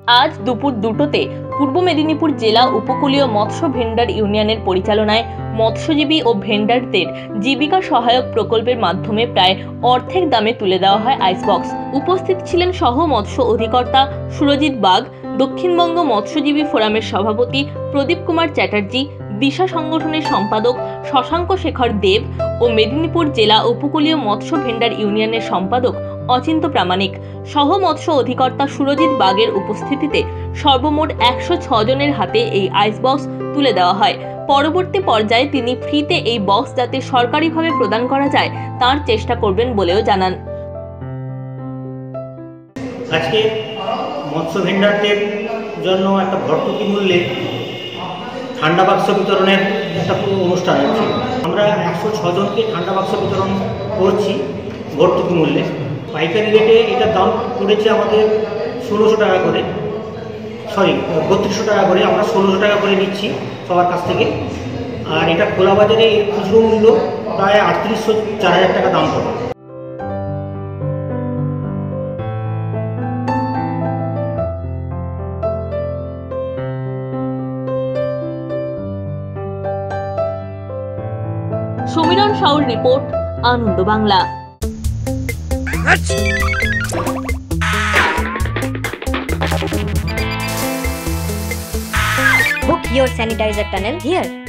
আজ দুপুর 2টোতে পূর্ব মেদিনীপুর জেলা উপকূলীয় মৎস্য ভেন্ডার ইউনিয়নের পরিচালনায় মৎস্যজীবী ও ভেন্ডারদের জীবিকা সহায়ক প্রকল্পের মাধ্যমে প্রায় অর্ধেক দামে তুলে দেওয়া হয় আইসবক্স। উপস্থিত ছিলেন সহ মৎস্য অধিকর্তা সুরজিৎ বাগ, দক্ষিণবঙ্গ মৎস্যজীবী ফোরামের সভাপতি প্রদীপ কুমার চ্যাটার্জি, দিশা সংগঠনের সম্পাদক শশাঙ্ক শেখর দেব ও মেদিনীপুর জেলা উপকূলীয় মৎস্য ভেন্ডার ইউনিয়নের সম্পাদক অচিন্ত প্রামাণিক। সহ মৎস্য অধিকর্তা সুরজিৎ বাগের উপস্থিতিতে সর্বমোট 106 জনের হাতে এই আইসবক্স তুলে দেওয়া হয়। পরবর্তী পর্যায়ে তিনি ফ্রিতে এই বক্স যাতে সরকারিভাবে প্রদান করা যায় তার চেষ্টা করবেন বলেও জানান। আজকে মৎস্য ভেন্ডারদের জন্য একটা ভর্তুকি মূল্যে ঠান্ডা বাক্স বিতরণের একটা অনুষ্ঠান হচ্ছে। আমরা 106 জনকে ঠান্ডা বাক্স বিতরণ করছি ভর্তুকি মূল্যে। পাইকারি রেটে এটার দাম পড়েছে আমাদের 1600 টাকা করে, 3200 টাকা করে। আমরা 1600 টাকা করে নিচ্ছি সবার কাছ থেকে। আর এটা খোলা বাজারে এর খুচরো মূল্য প্রায় 3800-4000 টাকা দাম পড়ে। সমীরণ সাউর report, Ananda Bangla. Book your sanitizer tunnel here.